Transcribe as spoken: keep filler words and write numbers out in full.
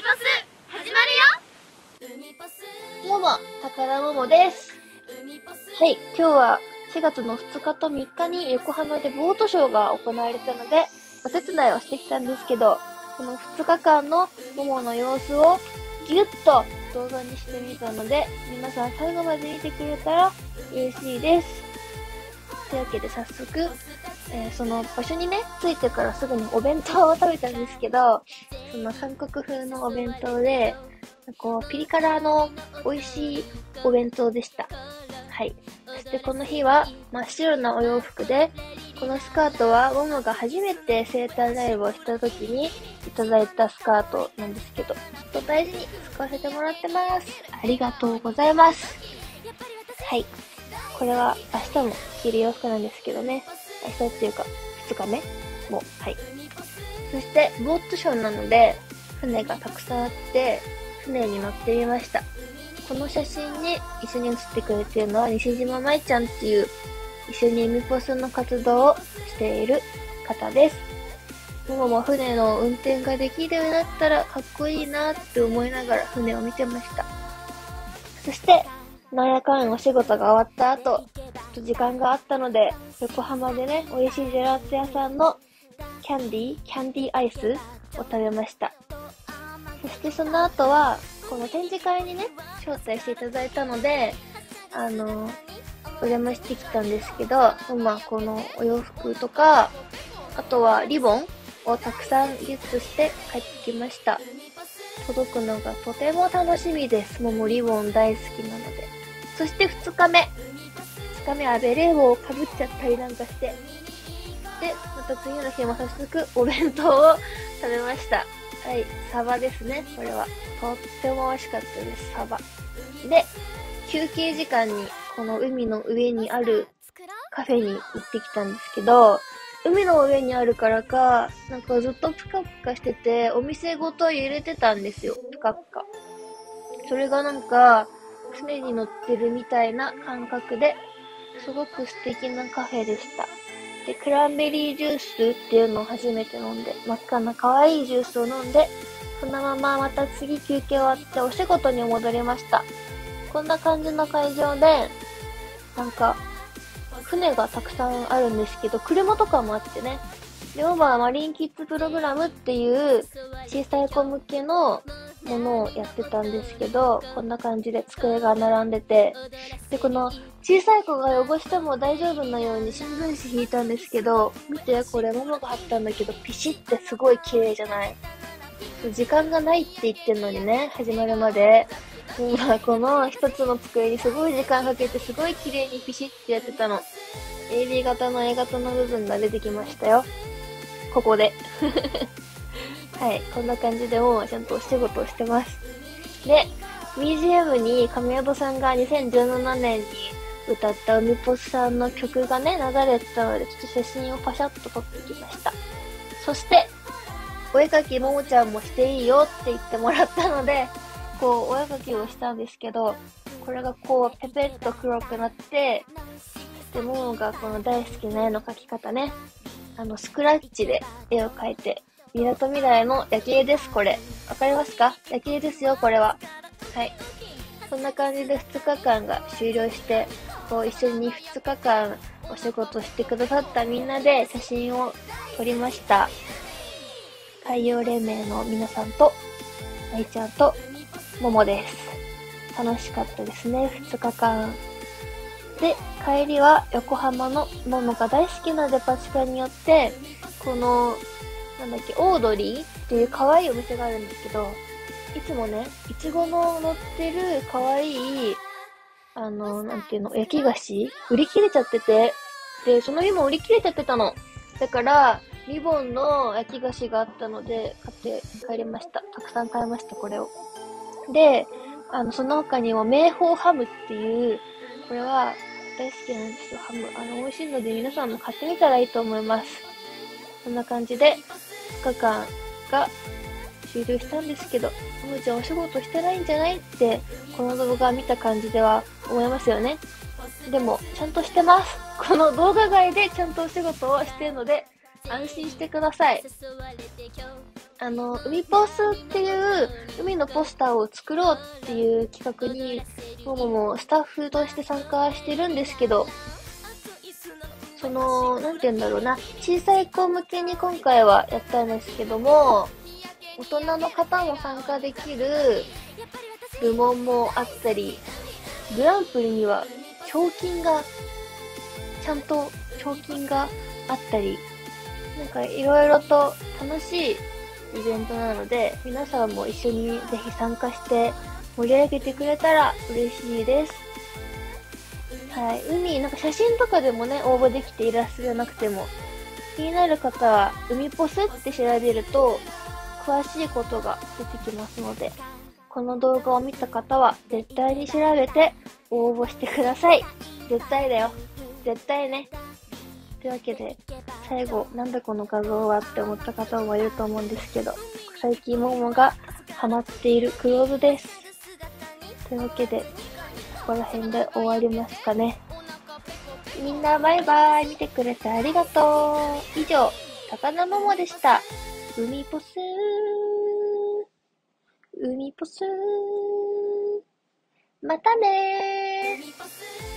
ポス始まるよ。 どうも、宝桃です。はい、今日はしがつのふつかとみっかに横浜でボートショーが行われたので、お手伝いをしてきたんですけど、このふつかかんの桃の様子をぎゅっと動画にしてみたので、皆さん最後まで見てくれたら嬉しいです。というわけで早速、えー、その場所にね、着いてからすぐにお弁当を食べたんですけど、その韓国風のお弁当で、こう、ピリ辛の美味しいお弁当でした。はい。そしてこの日は真っ白なお洋服で、このスカートはモモが初めて生誕ライブをした時にいただいたスカートなんですけど、ずっと大事に使わせてもらってます。ありがとうございます。はい。これは明日も着る洋服なんですけどね。明日っていうか、ふつかめも、はい。そして、ボートショーなので、船がたくさんあって、船に乗ってみました。この写真に一緒に写ってくれているのは西島舞ちゃんっていう一緒に海ポスの活動をしている方です。ももも船の運転ができるようになったらかっこいいなって思いながら船を見てました。そして、なんやかんお仕事が終わった後、ちょっと時間があったので、横浜でね、美味しいジェラート屋さんのキャンディー、キャンディーアイスを食べました。そしてその後は、この展示会にね、招待していただいたので、あの、お邪魔してきたんですけど、まあこのお洋服とか、あとはリボンをたくさんゲットして帰ってきました。届くのがとても楽しみです。ももリボン大好きなので。そしてふつかめ。ふつかめはベレー帽をかぶっちゃったりなんかして。で、また次の日も早速お弁当を食べました。はい、サバですね、これは。とっても美味しかったです、サバ。で、休憩時間にこの海の上にあるカフェに行ってきたんですけど、海の上にあるからか、なんかずっとプカプカしてて、お店ごと揺れてたんですよ、プカプカ。それがなんか、船に乗ってるみたいな感覚で、すごく素敵なカフェでした。で、クランベリージュースっていうのを初めて飲んで、真っ赤な可愛いジュースを飲んで、そのまままた次休憩終わってお仕事に戻りました。こんな感じの会場で、なんか、船がたくさんあるんですけど、車とかもあってね。で、オーバーマリンキッズプログラムっていう小さい子向けのものをやってたんですけど、こんな感じで机が並んでて、で、この小さい子が汚しても大丈夫なように新聞紙引いたんですけど、見て、これママが貼ったんだけど、ピシってすごい綺麗じゃない？時間がないって言ってんのにね、始まるまで。今、この一つの机にすごい時間かけて、すごい綺麗にピシってやってたの。エービー 型の A 型の部分が出てきましたよ。ここで。はい、こんな感じでもうちゃんとお仕事をしてます。で、ビージーエム に亀戸さんがにせんじゅうななねんに歌った海ポスさんの曲がね、流れてたので、ちょっと写真をパシャッと撮ってきました。そして、お絵かきももちゃんもしていいよって言ってもらったので、こう、お絵かきをしたんですけど、これがこう、ペペッと黒くなって、そしてももがこの大好きな絵の描き方ね、あの、スクラッチで絵を描いて、みなとみらいの夜景です、これ。わかりますか？夜景ですよ、これは。はい。そんな感じでふつかかんが終了して、こう、一緒にふつかかんお仕事してくださったみんなで写真を撮りました。海洋連盟の皆さんと、あいちゃんと、ももです。楽しかったですね、ふつかかん。で、帰りは横浜のももが大好きなデパ地下によって、この、なんだっけ、オードリーっていう可愛いお店があるんですけど、いつもね、いちごの乗ってる可愛い、あの、なんていうの、焼き菓子売り切れちゃってて、で、その日も売り切れちゃってたの。だから、リボンの焼き菓子があったので、買って帰りました。たくさん買いました、これを。で、あの、その他にも、明宝ハムっていう、これは大好きなんですよ、ハム。あの、美味しいので皆さんも買ってみたらいいと思います。こんな感じで、ふつかかんが終了したんですけど、ももちゃんお仕事してないんじゃないって、この動画見た感じでは思いますよね。でも、ちゃんとしてます。この動画外でちゃんとお仕事をしてるので、安心してください。 あの、海ポスっていう海のポスターを作ろうっていう企画に、もももスタッフとして参加してるんですけど、その、なんて言うんだろうな、小さい子向けに今回はやったんですけども、大人の方も参加できる部門もあったり、グランプリには賞金が、ちゃんと賞金があったり、なんかいろいろと楽しいイベントなので、皆さんも一緒にぜひ参加して盛り上げてくれたら嬉しいです。はい。海、なんか写真とかでもね、応募できてイラストじゃなくても、気になる方は、海ポスって調べると、詳しいことが出てきますので、この動画を見た方は、絶対に調べて応募してください。絶対だよ。絶対ね。というわけで、最後、なんだこの画像はって思った方もいると思うんですけど、最近ももがハマっているクローズです。というわけで、ここら辺で終わりますかね。みんなバイバイ。見てくれてありがとう。以上、高菜ももでした。海ポスー。海ポスー。またねー。